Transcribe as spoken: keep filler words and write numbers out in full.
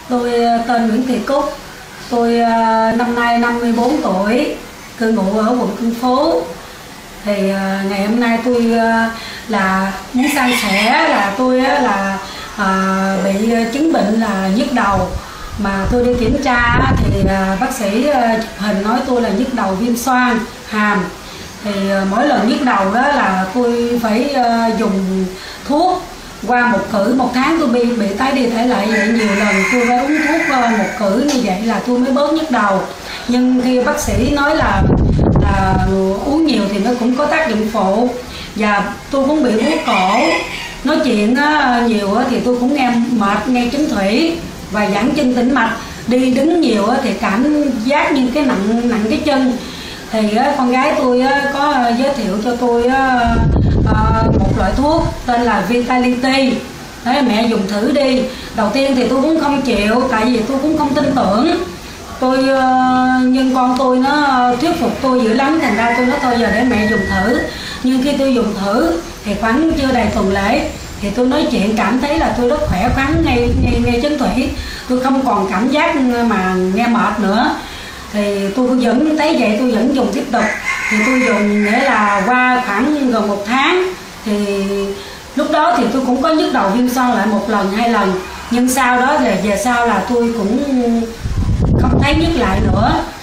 Tôi tên Nguyễn Thị Cúc, tôi năm nay năm mươi bốn tuổi, cư ngụ ở quận Tân Phú. Thì ngày hôm nay tôi là muốn san sẻ là tôi là à, bị chứng bệnh là nhức đầu, mà tôi đi kiểm tra thì bác sĩ chụp hình nói tôi là nhức đầu viêm xoang hàm. Thì mỗi lần nhức đầu đó là tôi phải dùng thuốc. Qua một cử một tháng tôi bị bị tái đi tái lại vậy nhiều lần, tôi phải uống thuốc một cử như vậy là tôi mới bớt nhức đầu. Nhưng khi bác sĩ nói là, là uống nhiều thì nó cũng có tác dụng phụ, và tôi cũng bị buốt cổ, nói chuyện nhiều thì tôi cũng nghe mệt, nghe chứng thủy và giãn chân tĩnh mạch, đi đứng nhiều thì cảm giác như cái nặng nặng cái chân. Thì con gái tôi có giới thiệu cho tôi một loại thuốc tên là Vitality. Đấy, mẹ dùng thử đi. Đầu tiên thì tôi cũng không chịu, tại vì tôi cũng không tin tưởng. Tôi nhưng con tôi nó thuyết phục tôi dữ lắm, thành ra tôi nói thôi giờ để mẹ dùng thử. Nhưng khi tôi dùng thử thì khoảng chưa đầy tuần lễ thì tôi nói chuyện cảm thấy là tôi rất khỏe khoắn, ngay ngay ngay chân thủy, tôi không còn cảm giác mà nghe mệt nữa. Thì tôi vẫn thấy vậy, tôi vẫn dùng tiếp tục. Thì tôi dùng nghĩa là qua khoảng gần một tháng thì lúc đó thì tôi cũng có nhức đầu viêm xoang lại một lần hai lần, nhưng sau đó là về sau là tôi cũng không thấy nhức lại nữa.